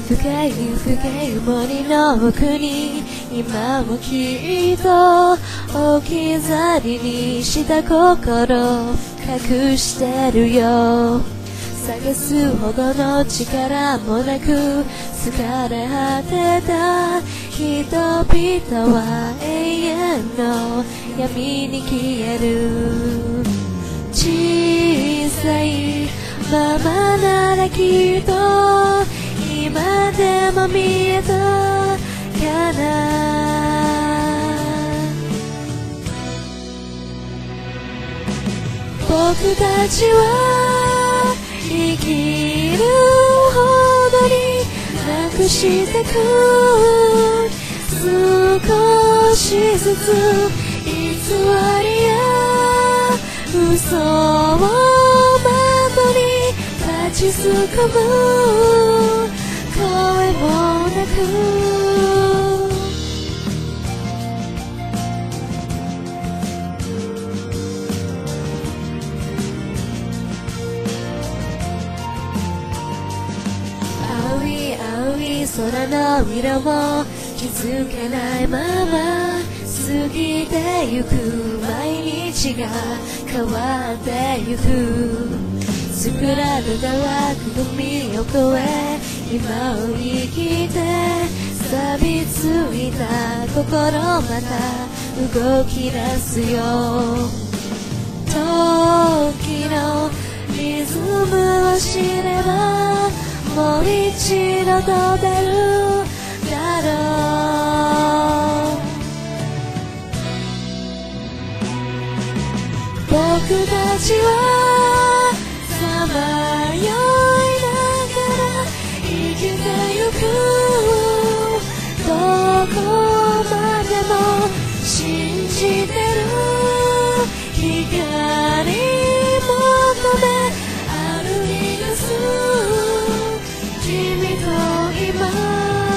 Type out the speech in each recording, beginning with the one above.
深い深い森の奥に今もきっと置き去りにした心隠してるよ。探すほどの力もなく疲れ果てた人々は永遠の闇に消える。小さいままならきっと今でも見えたかな。僕たちは生きるほどになくしてく。少しずつ偽りや嘘を的に立ちすくむ声もなく。青い青い空の色も気づけないまま過ぎてゆく。毎日が変わってゆく。作られた枠組みを越え今を生きて錆びついた心また動き出すよ。時のリズムを知ればもう一度飛べるだろう。僕たちはさまよいながら生きてゆく。どこまでも信じてる光求め歩み出す君と今。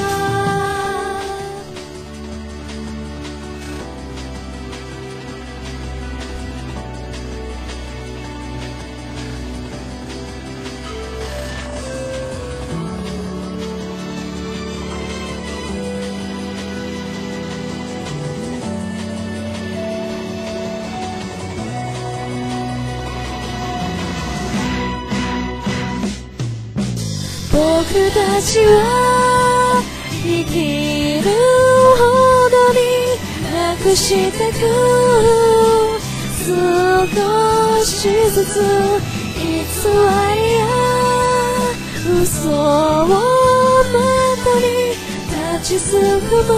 僕たちは生きるほどになくしてく。少しずつ偽りや嘘を的に立ちすくむ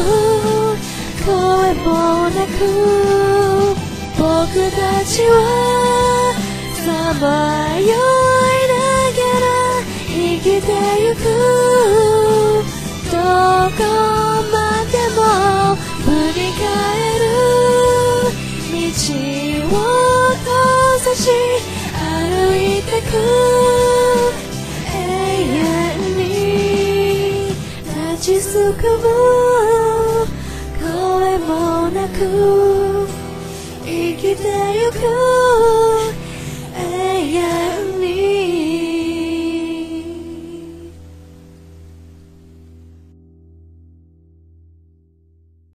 声もなく。僕たちはさまよいながら生きてゆく。どこまでも振り返る道を閉ざし歩いてく。永遠に立ちすくむ声もなく生きてゆく。永遠